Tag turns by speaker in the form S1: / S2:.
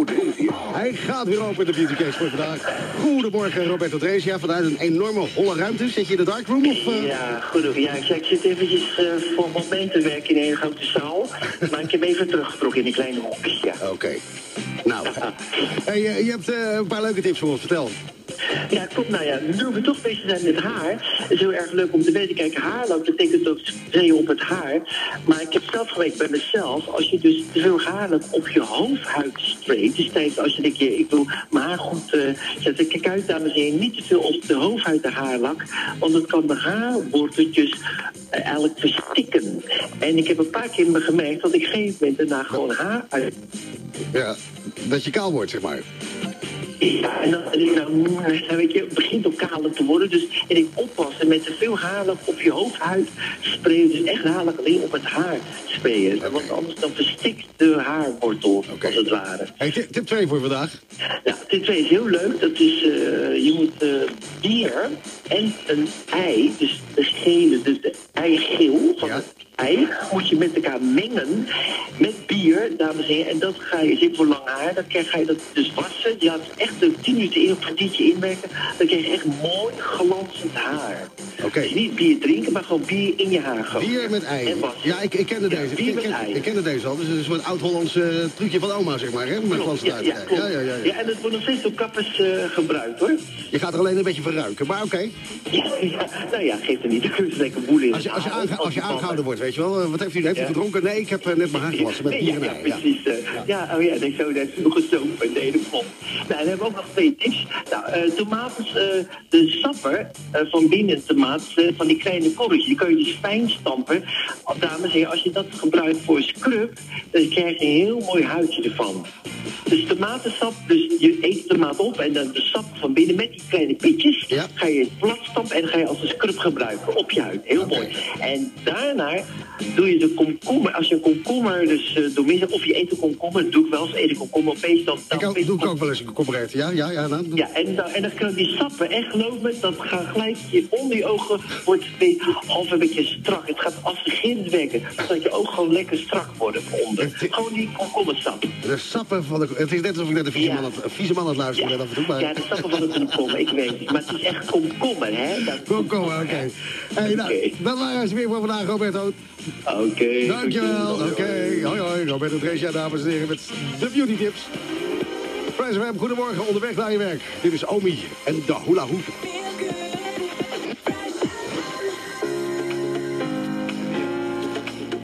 S1: Dresia. Hij gaat weer open de beauty case voor vandaag. Goedemorgen, Roberto Dresia. Vanuit een enorme holle ruimte. Zit je in de darkroom?
S2: Ja, goedemorgen. Ja, ik zit eventjes voor een moment te werken in een hele grote zaal. Maar ik heb even teruggetrokken in een kleine hoekje. Ja.
S1: Oké. Nou, hey, je hebt een paar leuke tips voor ons. Vertel.
S2: Ja, klopt. Nou ja, nu we toch bezig zijn met haar, is het heel erg leuk om te weten. Kijk, haarloop betekent ook sprayen op het haar. Maar ik heb zelf gewerkt bij mezelf. Als je dus te veel haarloop op je hoofdhuid sprayt, dus tijdens als je denkt, ik wil mijn haar goed zetten. Kijk uit, dames en heren, niet te veel op de hoofdhuid de haarlak. Want het kan de haarworteltjes eigenlijk verstikken. En ik heb een paar keer gemerkt dat ik op een gegeven moment daarna gewoon haar uit...
S1: Ja, dat je kaal wordt, zeg maar.
S2: Ja, en dan weet je, het begint ook kaler te worden. Dus en ik oppassen met te veel haarlak op je hoofdhuid sprayen. Dus echt haarlak alleen op het haar sprayen. Okay. Want anders dan verstikt de haarwortel, als het ware.
S1: Hey, tip 2 voor vandaag.
S2: Ja, tip 2 is heel leuk. Dat is, je moet bier en een ei, dus de gele, dus de eigeel van het ei, moet je met elkaar mengen met bier, dames en heren. En dat ga je zitten voor lang haar. Dan ga je dat dus wassen. Je laat echt 10 minuten in op een kwartiertje inwerken. Dan krijg je echt mooi glanzend haar.
S1: Oké.
S2: Dus niet bier drinken, maar gewoon bier in je haar gooien.
S1: Bier met ei.
S2: En wassen.
S1: Ja, ik kende deze.
S2: Bier met ei.
S1: Ik kende deze al. Dus het is een soort oud-Hollands trucje van oma, zeg maar. Hè? Met
S2: klopt, ja, en dat wordt nog steeds door kappers gebruikt, hoor.
S1: Je gaat er alleen een beetje van ruiken, maar oké.
S2: Ja, nou ja, geeft er niet. Dan kun je lekker boel in.
S1: Als je aangehouden wordt, weet je wel. Wat heeft u gedronken? Nee, ik heb net mijn haar gewassen met bier en ei.
S2: Ja, precies. Nee, zo, dat is nog gezopen. Nee, dat klopt. Nou, dan hebben we ook nog 2 tips. Nou, tomaten, de sapper van binnen tomaat, van die kleine korreltjes, die kun je dus fijn stampen. Dames en heren, als je dat gebruikt voor scrub, dan krijg je een heel mooi huidje ervan. Dus tomatensap, dus je eet de tomaat op en dan de sap van binnen met die kleine pitjes, ga je het plat stampen en ga je als een scrub gebruiken op je huid. Heel mooi. En daarna doe je de komkommer, als je een komkommer dus of je eet een komkommer, dat doe ik wel eens, eet een komkommer opeens dan
S1: doe ik ook wel eens een komkommer eten,
S2: en dan kunnen die sappen, en geloof me, dat gaat gelijk onder je ogen, wordt het half een beetje strak. Het gaat als een grind werken, zodat je ogen gewoon lekker strak worden onder. Gewoon die komkommersap.
S1: De sappen van de... Het is net alsof ik net een vieze man aan het luisteren ben af en toe, maar...
S2: Ja, de sappen van de komkommer, ik weet het. Maar het is echt komkommer, hè?
S1: Komkommer, oké. Hey, nou, dat waren ze weer voor vandaag, Roberto.
S2: Oké.
S1: Dankjewel. Oké. Hoi. Roberto Dresia, dames en heren, met de beauty tips. Prijs FM, goedemorgen, onderweg naar je werk. Dit is Omi en de Hula Hoop.